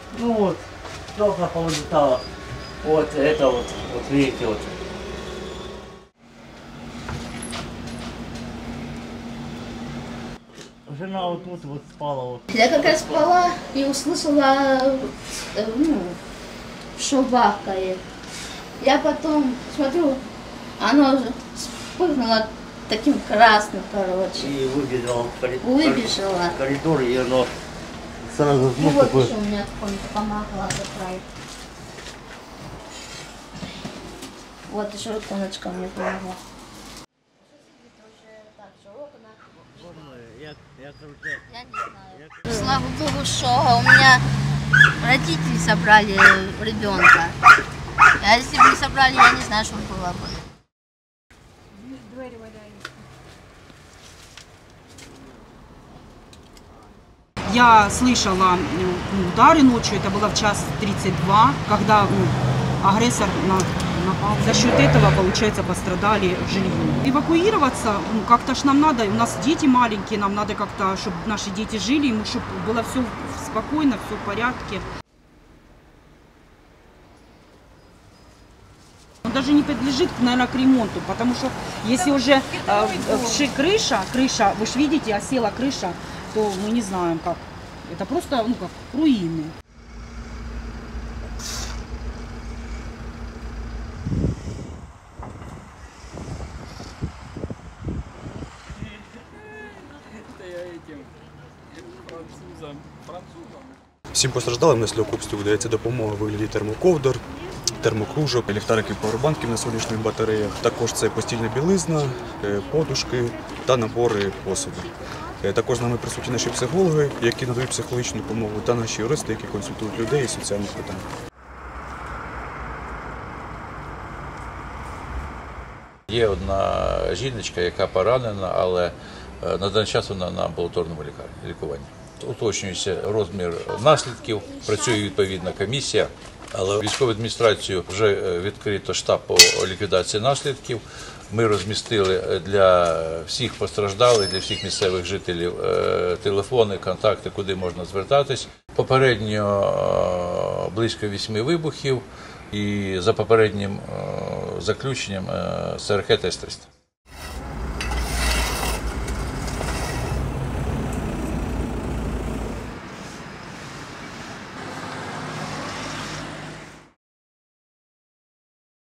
Ну вот, только повылетало. Вот это вот видите, вот. Жена вот тут вот спала. Вот. Я как раз спала и услышала, что бахкает. Я потом смотрю, она уже вспыхнула таким красным, короче. И выбежала в коридор. Выбежала. В коридор, и оно сразу Ну вот такой. еще у меня тихонько помогла заправить. Вот еще иконочка мне помогла. Я не знаю. Слава Богу, что у меня родители собрали ребенка. А если бы не собрали, я не знаю, что было бы. Я слышала удары ночью, это было в 1:32, когда агрессор напал. За счет этого, получается, пострадали жилье. Эвакуироваться, как-то ж нам надо, у нас дети маленькие, нам надо как-то, чтобы наши дети жили, чтобы было все спокойно, все в порядке. Он даже не подлежит, наверное, к ремонту, потому что если уже крыша, вы же видите, осела крыша, то мы не знаем как. Это просто, как руины. Всім постраждалим внаслідок обстрілу дається допомога у вигляді термоковдр, термокружок, ліхтариків, павербанків на сонячних батареях. Також це постільна білизна, подушки та набори посуду. Також з нами присутні наші психологи, які надають психологічну допомогу, та наші юристи, які консультують людей із соціальних питань. Є одна жіночка, яка поранена, але на даний час вона на амбулаторному лікуванні. Уточнюється розмір наслідків, працює відповідна комісія, але в військову адміністрацію вже відкрито штаб по ліквідації наслідків. Ми розмістили для всіх постраждалих, для всіх місцевих жителів телефони, контакти, куди можна звертатись. Попередньо близько 8 вибухів і за попереднім заключенням СРХ Т-30.